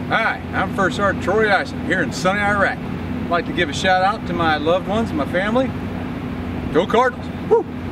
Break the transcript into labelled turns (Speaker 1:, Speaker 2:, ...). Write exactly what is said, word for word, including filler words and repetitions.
Speaker 1: Hi, I'm First Sergeant Troy Isom here in sunny Iraq. I'd like to give a shout out to my loved ones and my family. Go Cardinals! Woo!